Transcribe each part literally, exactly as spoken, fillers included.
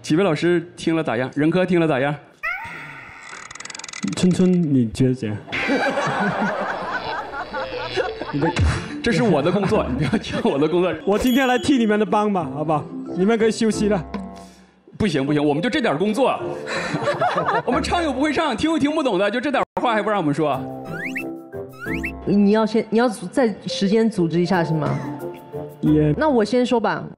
几位老师听了咋样？任科听了咋样？ 春春，你觉得怎样？你的， 这是我的工作，你不要抢我的工作。 我今天来替你们的帮吧，好不好？你们可以休息了。 不行不行，我们就这点工作，我们唱又不会唱，听又听不懂的，就这点话还不让我们说。 你要先，你要在时间组织一下是吗？ 也。 那我先说吧。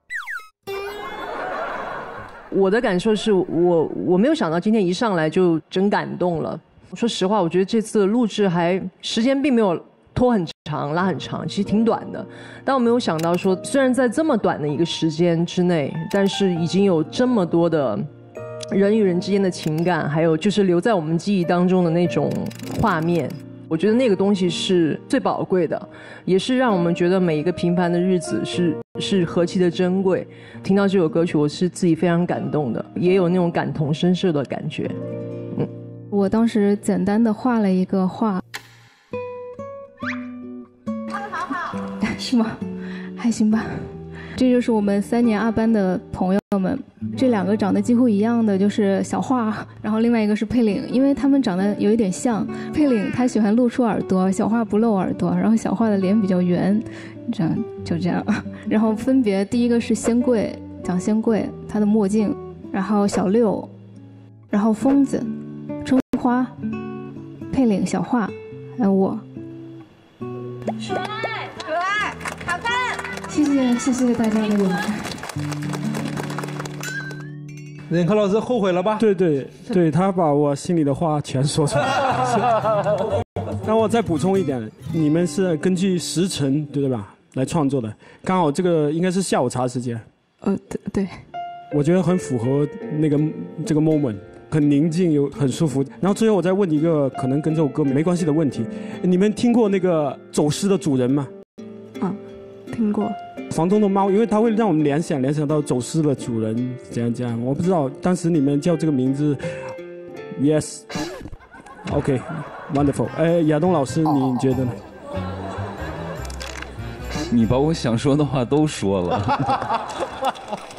我的感受是我我没有想到今天一上来就真感动了。说实话，我觉得这次的录制还时间并没有拖很长、拉很长，其实挺短的。但我没有想到说，虽然在这么短的一个时间之内，但是已经有这么多的人与人之间的情感，还有就是留在我们记忆当中的那种画面。我觉得那个东西是最宝贵的，也是让我们觉得每一个平凡的日子是是何其的珍贵。听到这首歌曲，我是自己非常感动的，也有那种感同身受的感觉。嗯， 我当时简单的画了一个画， 画得好好， 是吗？还行吧。这就是我们三年二班的朋友们，这两个长得几乎一样的就是小画，然后另外一个是佩岭，因为他们长得有一点像。佩岭他喜欢露出耳朵，小画不露耳朵，然后小画的脸比较圆，这样就这样。然后分别第一个是仙贵，蒋仙贵，他的墨镜，然后小六，然后疯子，春花，佩岭小画，还有我。 帅，可爱，好看。 谢谢谢谢大家的点赞。 任科老师后悔了吧？ 对对对，他把我心里的话全说出来了。那我再补充一点，你们是根据时辰对吧来创作的，刚好这个应该是下午茶时间。 呃，对对。 我觉得很符合那个这个 moment， 很宁静又很舒服。然后最后我再问一个可能跟这首歌没关系的问题，你们听过那个走失的主人吗？ 嗯，听过。 房东的猫，因为它会让我们联想联想到走失的主人，怎样怎样。我不知道当时你们叫这个名字 ，yes，OK， wonderful。哎，亚东老师，你觉得呢？ 你把我想说的话都说了。